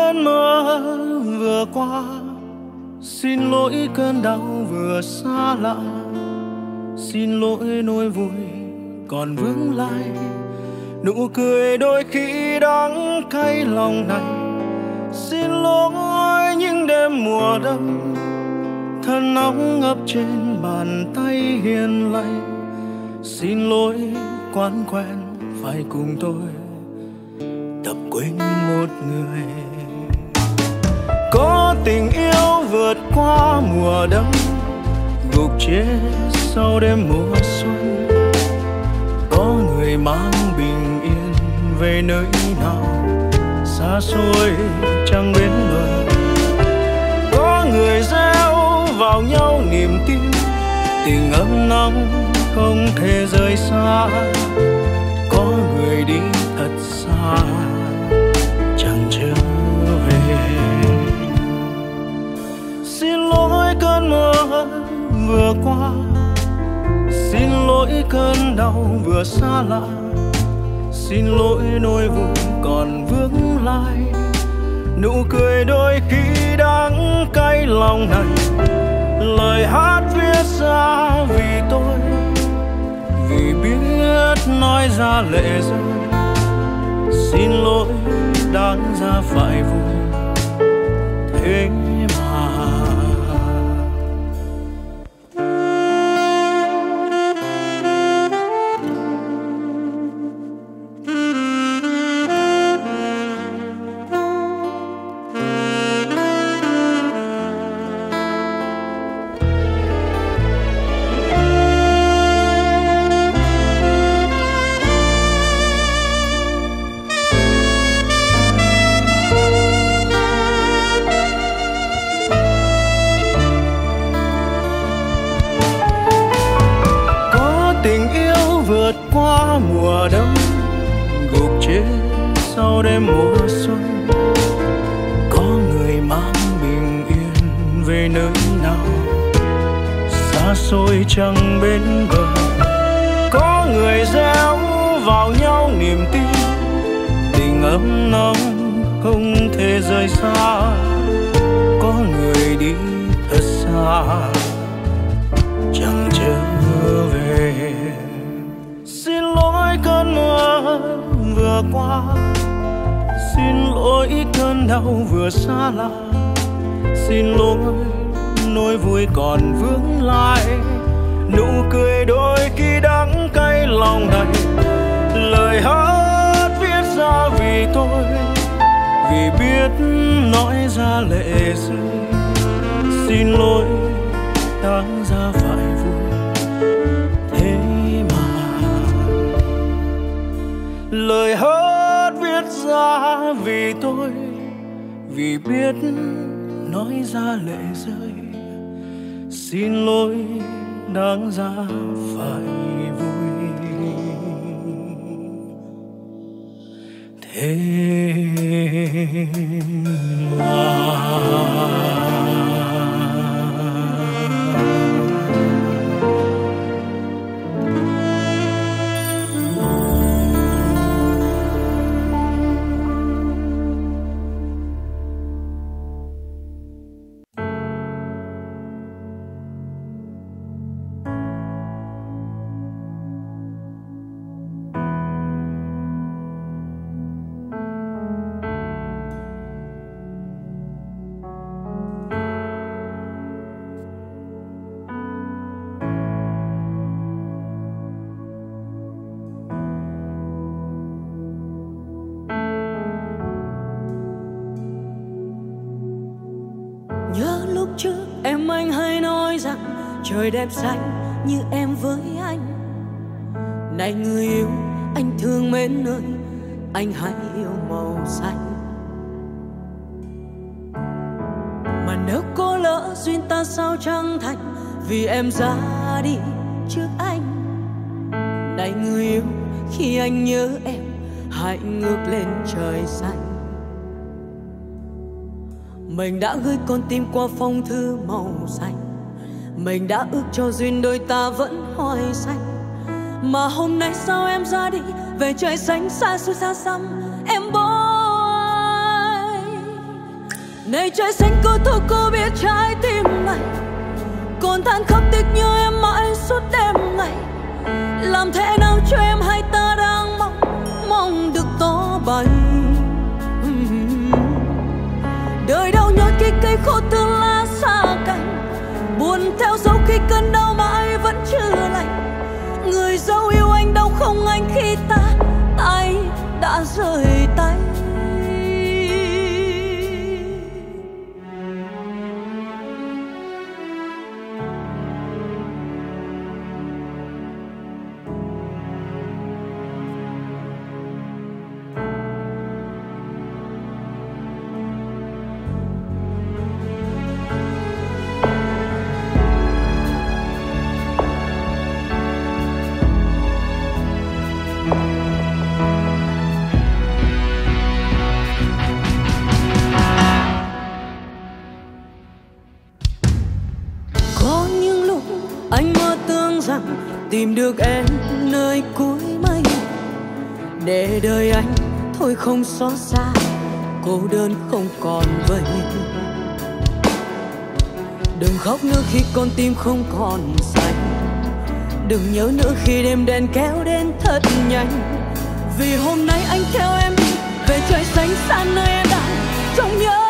cơn mưa vừa qua, xin lỗi cơn đau vừa xa lạ, xin lỗi nỗi vui còn vướng lại, nụ cười đôi khi đắng cay lòng này. Xin lỗi những đêm mùa đông, thân nóng ngập trên bàn tay hiền lành. Xin lỗi quán quen phải cùng tôi tập quên một người. Có tình yêu vượt qua mùa đông, gục chết sau đêm mùa xuân. Có người mang bình yên về nơi nào xa xôi chẳng bên bờ. Có người gieo vào nhau niềm tin, tình ấm nóng không thể rời xa. Có người đi thật xa chẳng trở về. Xin lỗi cơn mưa vừa qua, xin lỗi cơn đau vừa xa lạ, xin lỗi nỗi vui còn vướng lại, nụ cười đôi khi đắng cay lòng này. Lời hát viết ra vì tôi, vì biết nói ra lệ rơi. Xin lỗi đáng ra phải vui thế mà. Mùa đông gục chết sau đêm mùa xuân. Có người mang bình yên về nơi nào xa xôi chẳng bên bờ. Có người gieo vào nhau niềm tin, tình ấm nóng không thể rời xa. Có người đi thật xa chẳng trở về. Xin lỗi cơn mưa vừa qua, xin lỗi cơn đau vừa xa lạ, xin lỗi nỗi vui còn vướng lại, nụ cười đôi khi đắng cay lòng này. Lời hát viết ra vì tôi, vì biết nói ra lệ rơi. Xin lỗi đáng ra phải vui thế mà. Lời hát viết ra vì tôi, vì biết nói ra lệ rơi. Xin lỗi đáng ra phải vui thế mà. Trời đẹp xanh như em với anh. Này người yêu, anh thương mến nơi anh hãy yêu màu xanh. Mà nếu có lỡ duyên ta sao chẳng thành, vì em ra đi trước anh. Này người yêu, khi anh nhớ em hãy ngước lên trời xanh. Mình đã gửi con tim qua phong thư màu xanh, mình đã ước cho duyên đôi ta vẫn hoài xanh. Mà hôm nay sao em ra đi về trời xanh xa xôi xa xăm, em bỏ ai Này trái xanh cô thôi cô biết trái tim này còn than khóc tiếc nhớ em mãi suốt đêm ngày. Làm thế nào cho em hay ta đang mong được tỏ bày. Đời đau nhói khi cây khô tương lá xa cành, buồn theo dấu khi cơn đau mãi vẫn chưa lành. Người dấu yêu anh đau không anh khi tay đã rời tay. Tìm được em nơi cuối mây để đời anh thôi không xót xa, cô đơn không còn vậy. Đừng khóc nữa khi con tim không còn xanh, đừng nhớ nữa khi đêm đèn kéo đến thật nhanh. Vì hôm nay anh theo em đi về trời xanh xa nơi em đang trông nhớ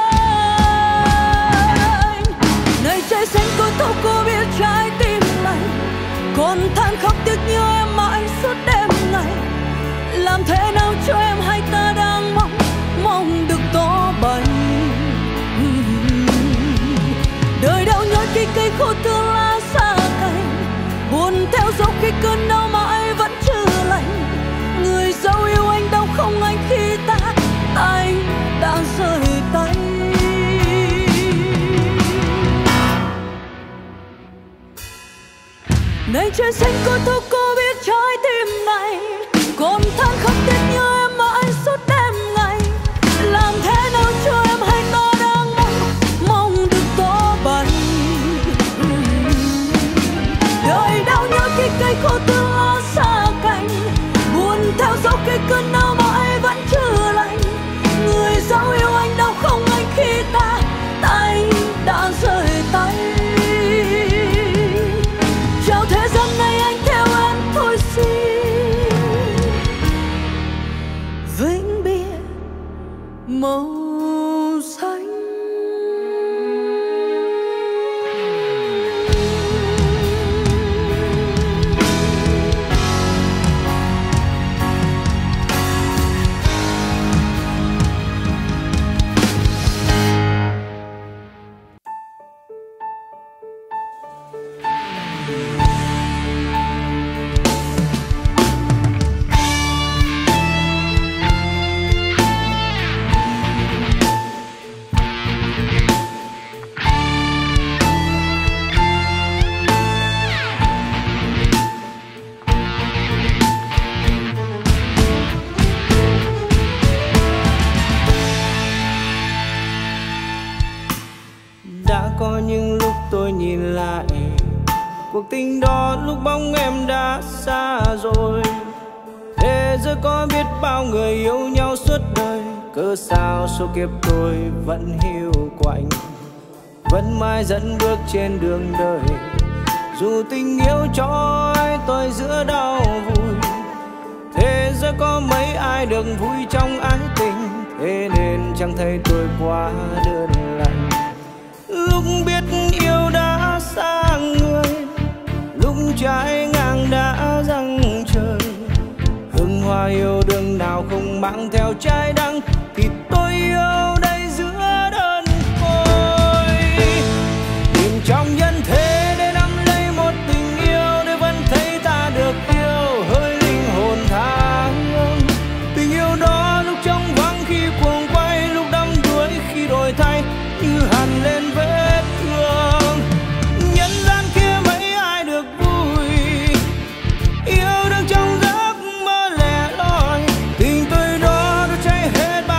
anh. Nơi trời xanh cô thấu cô biết trái tim này còn than khóc tiếc nhớ em mãi suốt đêm ngày. Làm thế nào cho em hay ta đang mong được tỏ bày. Đời đau nhói khi cây khô tương lá xa cành, buồn theo dấu khi cơn đau mãi vẫn chưa lành. Người dấu yêu anh đau không anh khi tay đã rời tay. Này trời xanh cô thấu cô biết trái tim này còn than khóc tiếc nhớ em mãi suốt đêm ngày. Làm thế nào cho em hay ta đang mong được tỏ bày. Đời đau nhói khi cây khô tương lá xa cành, buồn theo dấu khi cơn đau mãi vẫn chưa lành. Người dấu yêu anh đau không anh khi tay đã rời tay. Thế gian này anh theo em thôi xin vĩnh biệt màu xanh. Có những lúc tôi nhìn lại cuộc tình đó, lúc bóng em đã xa rồi. Thế giới có biết bao người yêu nhau suốt đời, cớ sao số kiếp tôi vẫn hiu quạnh, vẫn mãi dẫn bước trên đường đời. Dù tình yêu trói tôi giữa đau vui, thế giới có mấy ai được vui trong ái tình. Thế nên chẳng thấy tôi quá đơn lạnh. Lúc biết yêu đã xa người, lúc trái ngang đã răng trời. Hương hoa yêu đương nào không mang theo trái đắng, thì tôi yêu đây giữa đơn côi. Tìm trong nhân thế để nắm lấy một tình yêu, để vẫn thấy ta được yêu hơi linh hồn tha hương. Tình yêu đó lúc trong vắng khi cuồng quay, lúc đắm đuối khi đổi thay như hằn lên vết thương. Nhân gian kia mấy ai được vui, yêu đương trong giấc mơ lẻ loi. Tình tôi đó đã cháy hết bao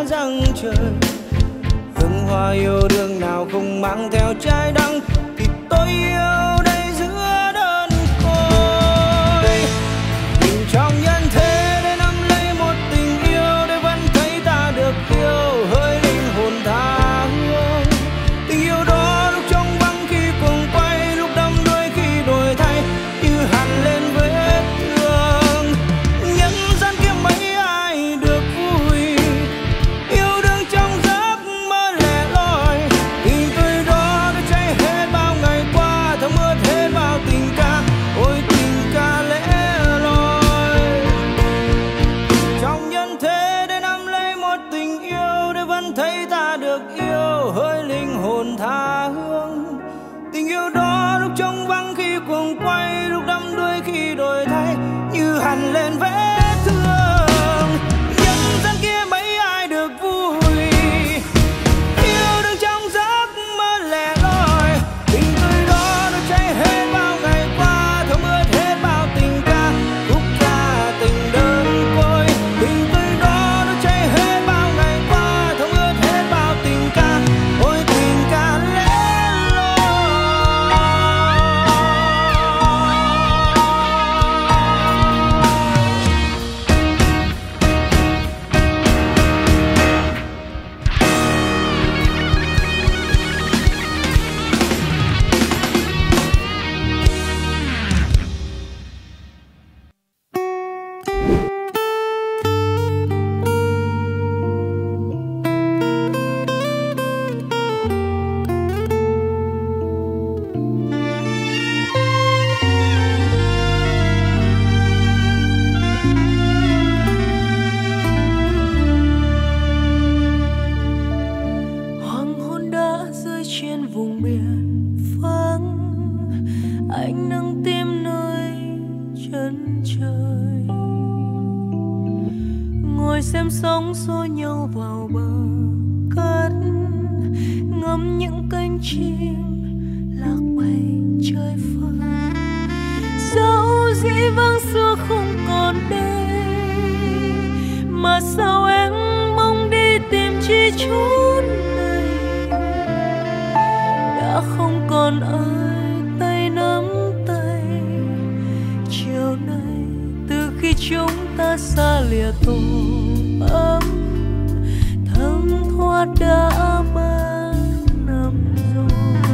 răng trời. Hương hoa yêu đương nào không mang theo trái đắng thì tôi yêu đây giữa đơn côi. Tình trong nhân thế để nắm lấy một tình yêu để vẫn thấy ta được yêu, hơi linh hồn tha hương. Tình yêu đó lúc trong vắng khi cuồng quay, lúc đắm đuối khi đổi thay như hằn lên vết thương. Nhân gian kia mấy ai được vui, yêu đương trong giấc mơ lẻ loi. Tình tươi đó đã cháy hết bao ngày qua, thấm ướt hết bao tình ca, ôi tình ca lẻ loi. Trong nhân thế để nắm lấy một tình yêu để vẫn thấy ta được yêu, hơi linh hồn tha hương. Tình yêu đó lúc trống vắng khi cuồng quay, lúc đắm đuối khi đổi thay như hằn lên vết thương. Nhân gian kia mấy ai được vui, yêu đương trong giấc mơ lẻ loi. Tình tươi đó đã cháy hết bao ngày qua, thấm ướt hết bao tình ca, khúc ca tình đơn côi. Tình tươi đó đã cháy hết bao ngày qua, thấm ướt hết bao tình ca, ôi tình ca lẻ loi. Hoàng hôn đã rơi trên vùng biển vắng, ánh nắng tím nơi chân trời. Ngồi xem sóng xô nhau vào bờ cát, ngắm những cánh chim lạc bay chơi vơi. Dẫu dĩ vãng xưa không còn đây, mà sao em mong đi tìm chi chốn này. Đã không còn ai tay nắm tay chiều nay, từ khi chúng ta xa lìa tổ ấm. Thơm thoát đã 3 năm rồi,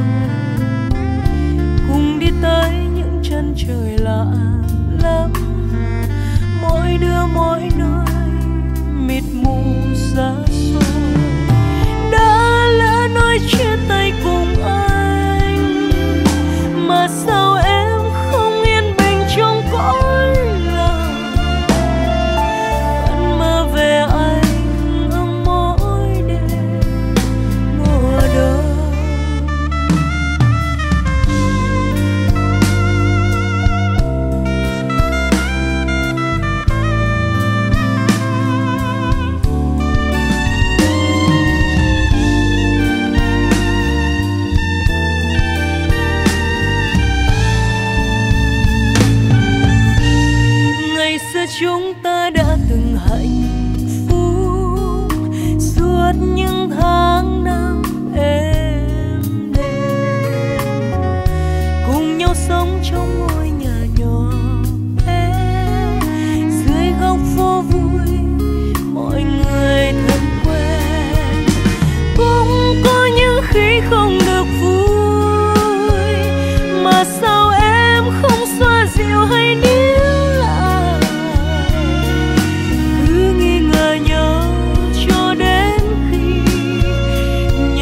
cùng đi tới những chân trời lạ lắm. Mỗi đứa mỗi nơi mịt mù xa xôi, đã lỡ nói chia tay cùng anh, mà sao em không yên bình trong cõi lòng. Vẫn mơ về anh ở mỗi đêm mùa đông. Ngày xưa chúng ta đã từng hạnh phúc suốt những tháng năm êm đềm, cùng nhau sống trong ngôi nhà nhỏ bé dưới góc phố vui, mọi người thân quen. Cũng có những khi không được vui, mà sao em không xoa dịu hay níu lại. Cứ nghi ngờ nhau cho đến khi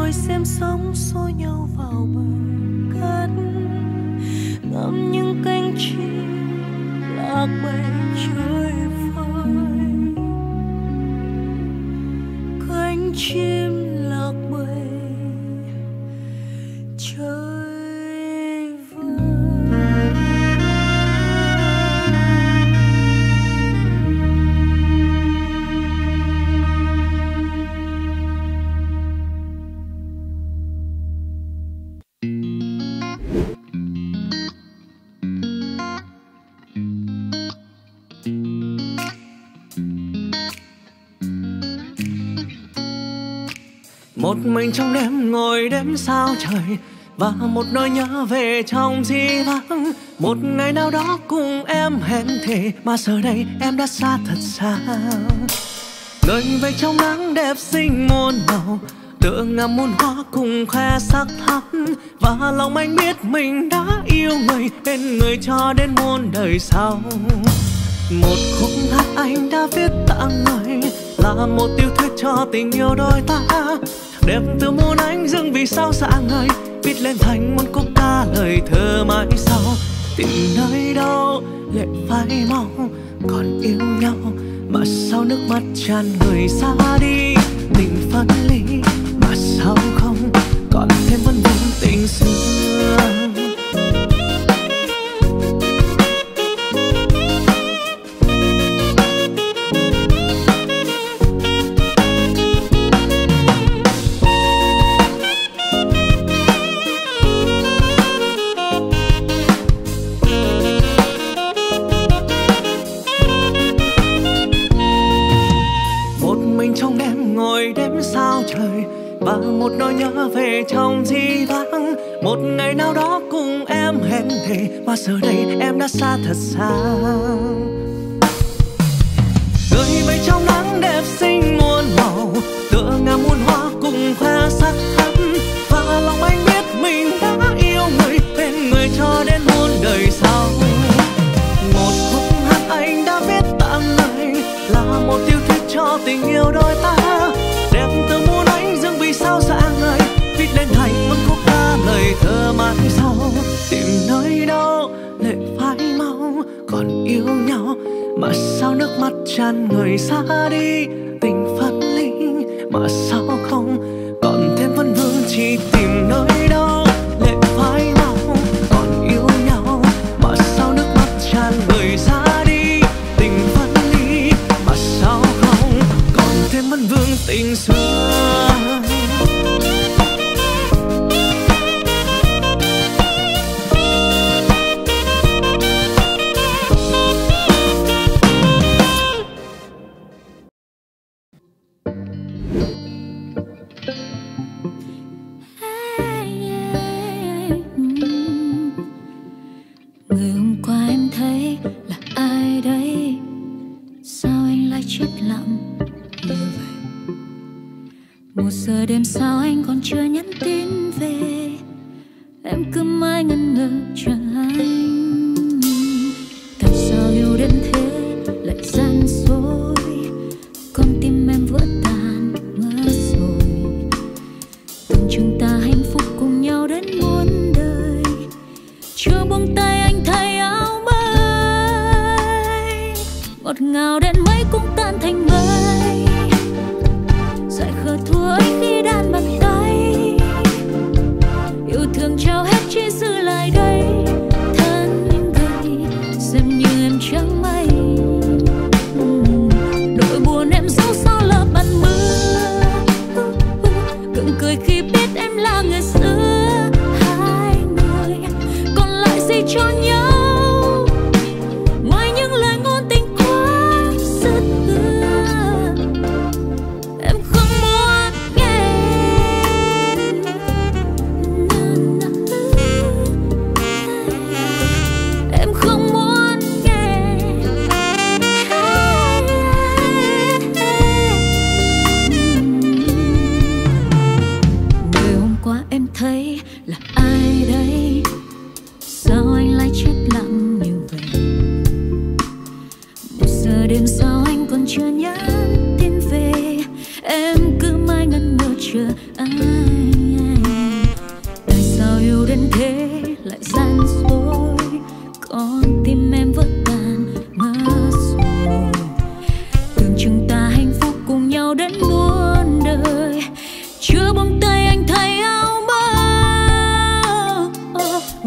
ngồi xem sóng xô nhau vào bờ cát, ngắm những cánh chim lạc bầy chơi vơi, cánh chim lạc bầy chơi. Một mình trong đêm ngồi đếm sao trời, và một nỗi nhớ về trong di vắng. Một ngày nào đó cùng em hẹn thề, mà giờ đây em đã xa thật xa. Người về trong nắng đẹp xinh muôn màu, tựa ngắm muôn hoa cùng khoe sắc thắm. Và lòng anh biết mình đã yêu người, bên người cho đến muôn đời sau. Một khúc hát anh đã viết tặng người, là một tiểu thuyết cho tình yêu đôi ta. Đẹp từ muôn ánh dương vì sao sáng ngời, viết lên thành một khúc ca lời thơ mãi sau. Tìm nơi đâu lệ phai mau, còn yêu nhau mà sao nước mắt tràn người xa đi. Tình phân ly mà sao không còn thêm vân vân tình xưa. Và một nỗi nhớ về trong di vắng. Một ngày nào đó cùng em hẹn thề, mà giờ đây em đã xa thật xa. Người về trong nắng đẹp xinh muôn màu, tựa ngắm muôn hoa cùng khoe sắc thắm. Và lòng anh biết mình đã yêu người, bên người cho đến muôn đời sau. Một khúc hát anh đã viết tặng người, là một tiểu thuyết cho tình yêu đôi ta. Đẹp từ muôn ánh dương vì sao sáng ngời, viết lên thành một khúc ca lời thơ mãi sau. Tìm nơi đâu lệ phai mau, còn yêu nhau mà sao nước mắt tràn người xa đi. Tình phân ly mà sao không còn thêm vấn vương, chỉ tìm nơi đâu lệ phai mau, còn yêu nhau mà sao nước mắt tràn người xa đi. Tình phân ly mà sao không còn thêm vấn vương tình xưa. Người hôm qua em thấy là ai đấy? Sao anh lại chết lặng như vậy? Một giờ đêm sao anh còn chưa nhắn tin về? Em cứ mãi ngẩn ngơ chờ anh. Tại sao yêu đến thế lại gian dối? Con tim em vỡ tan ngỡ rồi. Tưởng chúng ta hạnh phúc cùng nhau đến muôn đời, chưa buông tay anh thay áo mới. Ngọt ngào đến mấy cũng tan thành mây. Dại khờ thua ấy khi đan bàn tay. Yêu thương trao hết chỉ giữ lại đây. Thân gầy xem như em chẳng may. Nỗi buồn em giấu sau lớp màn mưa. Gượng cười khi biết em là người xưa. Hai người còn lại gì cho nhau ngoài những lời ngôn tình quá dứt ưa. Em không muốn nghe. Em không muốn nghe. Người hôm qua em thấy là ai đấy? Sao anh lại chết lặng như vậy? Một giờ đêm sao anh còn chưa nhắn tin về? Em cứ mãi ngẩn ngơ chờ anh.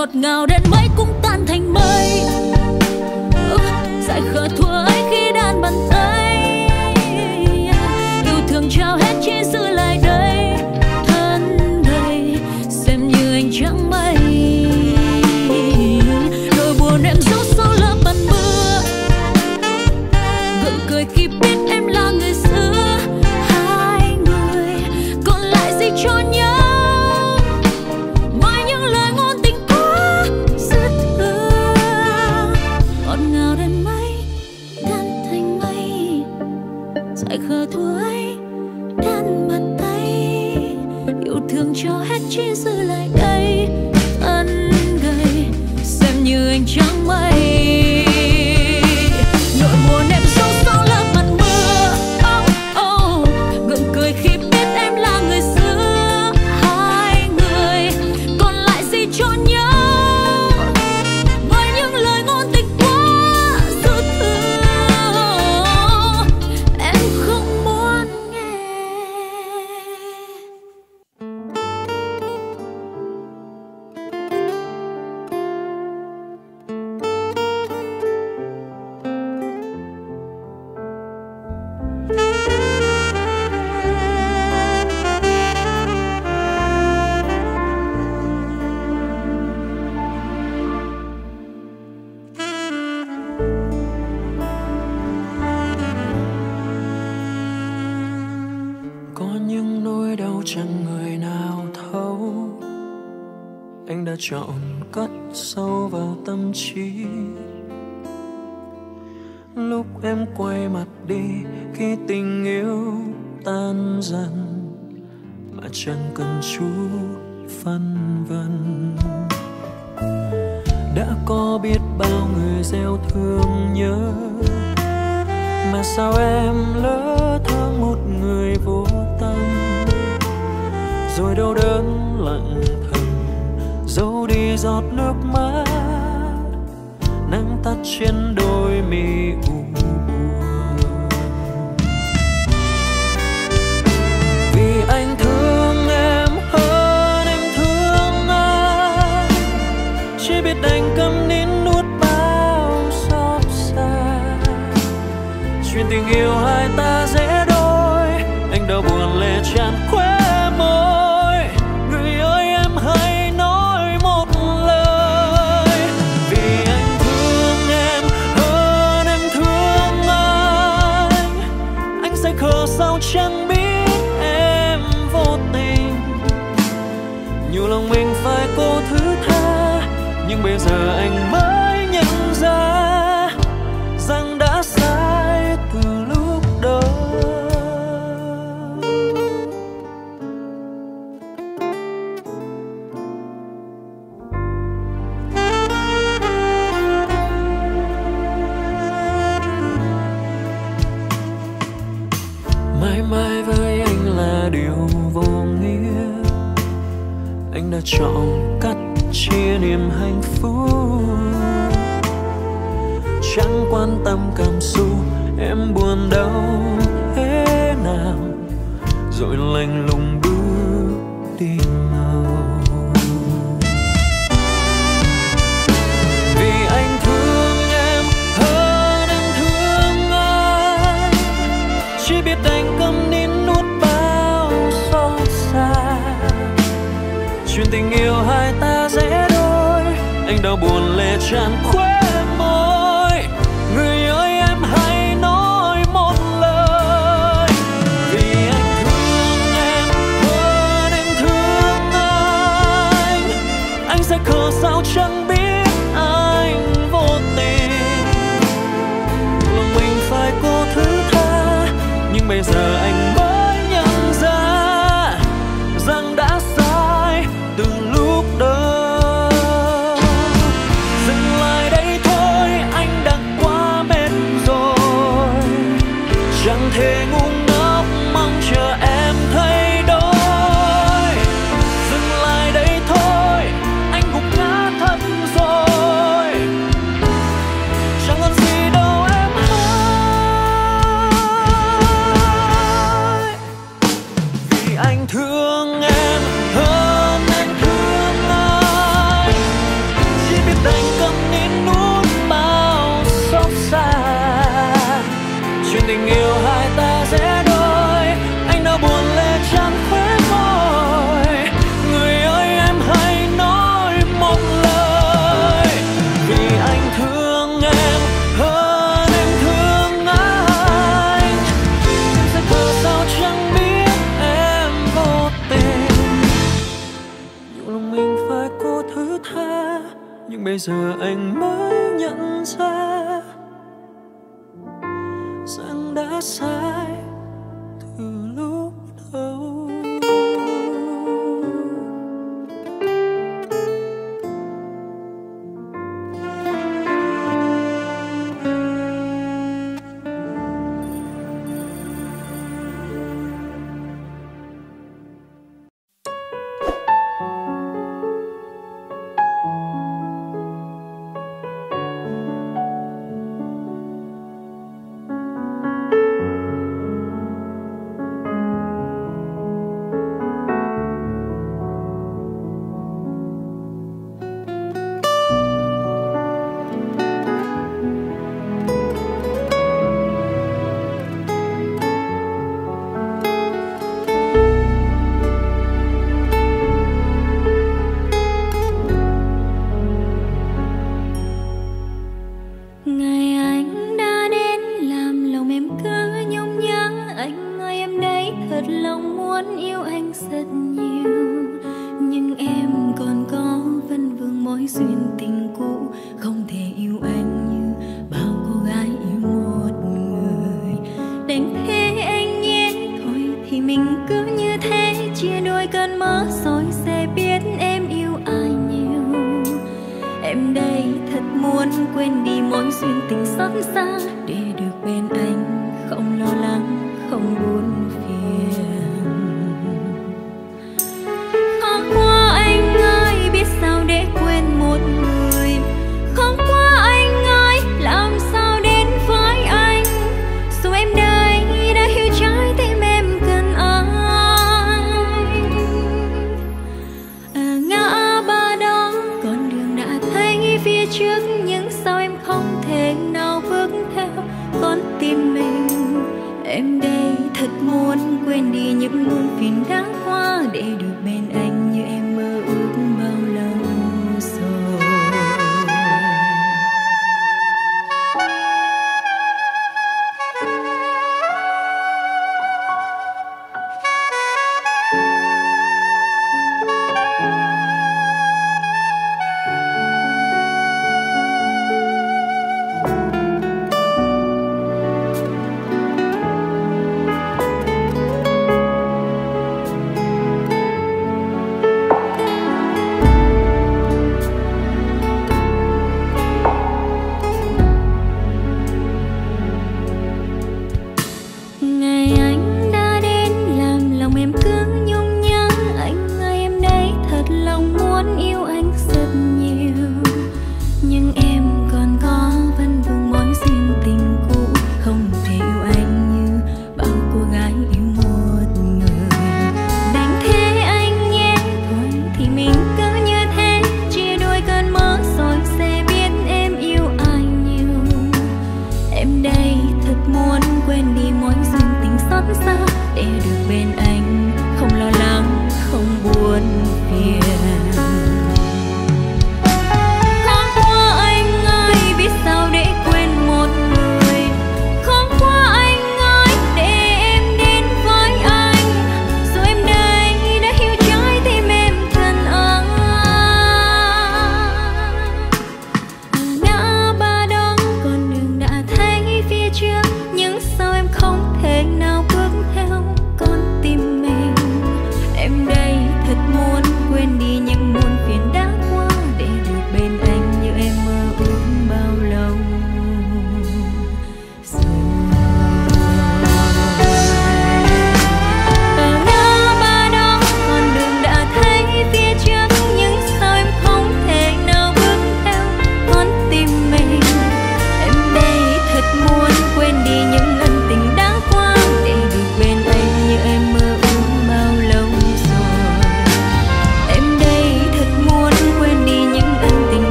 ngọt ngào đến mấy cũng tan thành mây. Dại khờ thua ấy khi đan bàn tay, yêu thương trao hết chỉ giữ lại đây. Thân gầy xem như anh chẳng mây, nỗi buồn em giấu sau lớp màn mưa, gượng cười khi biết em là người xưa. Hai người còn lại gì cho nhau, ngoài những lời ngôn tình quá dư thừa. Ngọt ngào đến mấy tan thành mây, dại khờ thua ấy đan bàn tay, yêu thương cho hết chỉ giữ lại đây. Thân gầy xem như anh chẳng mây, nỗi buồn em giấu sau lớp màn mưa. Gượng cười khi biết em là người xưa. Hai người còn lại gì cho nhau, ngoài những lời ngôn tình quá dư thừa, em không muốn nghe. Có những nỗi đau chẳng người nào thấu, anh đã chọn cất sâu vào tâm trí. Lúc em quay mặt đi khi tình yêu tan dần, mà chẳng cần chút phân vân. Đã có biết bao người gieo thương nhớ, mà sao em lỡ thương một người vô tâm, rồi đau đớn lặng thầm giấu đi giọt nước mắt, nắng tắt trên đôi mi u buồn. Vì anh thương em hơn em thương ai, chỉ biết đành câm nín nuốt bao xót xa. Chuyện tình yêu hai ta dễ đôi, anh đau buồn lệ tràn khóe môi. Người ơi em hãy nói một lời, vì anh thương em hơn em thương anh sẽ khờ sao chẳng biết em vô tình. Nhiều lòng mình phải cố thứ tha, nhưng bây giờ anh mới nhận ra rằng đã sai từ lúc đầu. Mãi mãi với anh là điều vô nghĩa, anh đã chọn cắt chia niềm hạnh phúc. Chẳng quan tâm cảm xúc em buồn đau thế nào, rồi lạnh lùng bước đi nào. Vì anh thương em hơn em thương anh, chỉ biết đành câm nín nuốt bao xót xa. Chuyện tình yêu hai ta dễ đôi, anh đau buồn lệ tràn khóe môi. Người ơi em hãy nói một lời, vì anh thương em hơn em thương anh sẽ khờ sao chẳng biết anh vô tình. Lòng mình phải cố thứ tha, nhưng bây giờ anh mới nhận ra rằng đã sai từ lúc đầu. Dừng lại đây nhưng bây giờ anh mới nhận ra rằng đã sai từ lúc đầu. Em đây thật muốn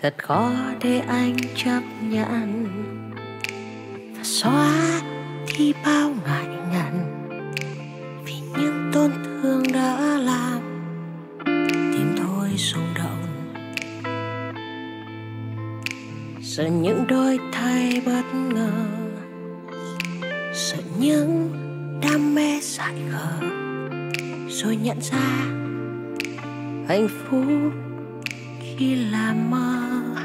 Thật khó để anh chấp nhận và xóa đi bao ngại ngần, vì những tổn thương đã làm tim tôi rung động. Sợ những đôi thay bất ngờ, sợ những đam mê dại khờ, rồi nhận ra hạnh phúc khi làm mơ.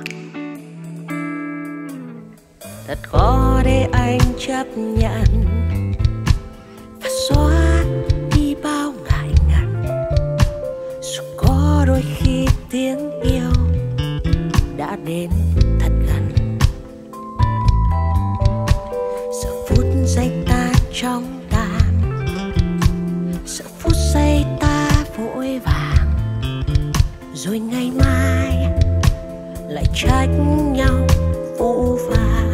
Thật khó để anh chấp nhận và xóa đi bao ngại ngần, dù có đôi khi tiếng yêu đã đến thật gần. Sợ phút giây ta trong tàn, sợ phút giây ta vội vàng, rồi ngày mai lại trách nhau phũ phàng.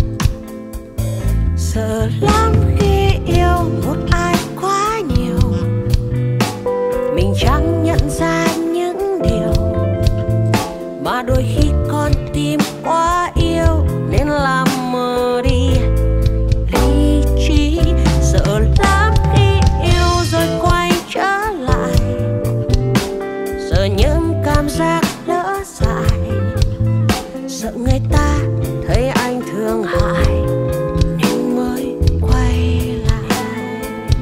Sợ lắm khi yêu một ai quá nhiều, mình chẳng nhận ra những điều mà đôi khi con tim quá yêu nên làm mờ đi lý trí. Sợ lắm khi yêu rồi quay trở lại, sợ những cảm giác lỡ dại, sợ người ta thấy anh thương hại nên mới quay lại.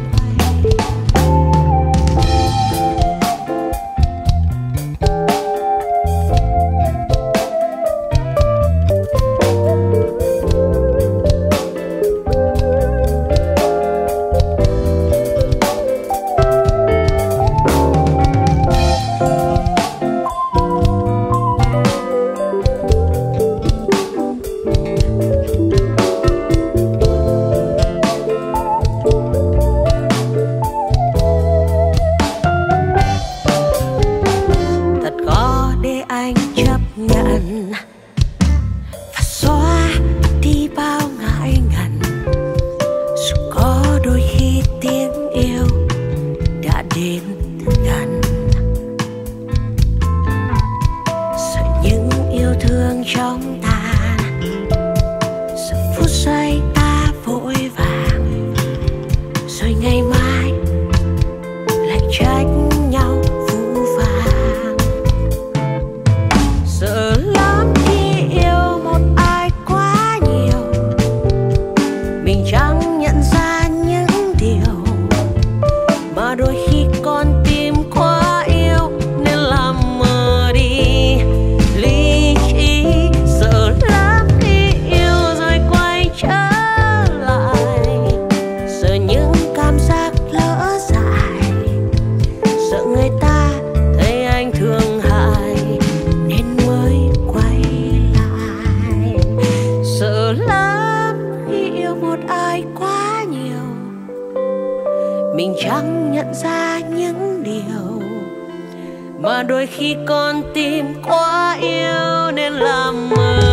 Mình chẳng nhận ra những điều mà đôi khi con tim quá yêu nên làm mờ.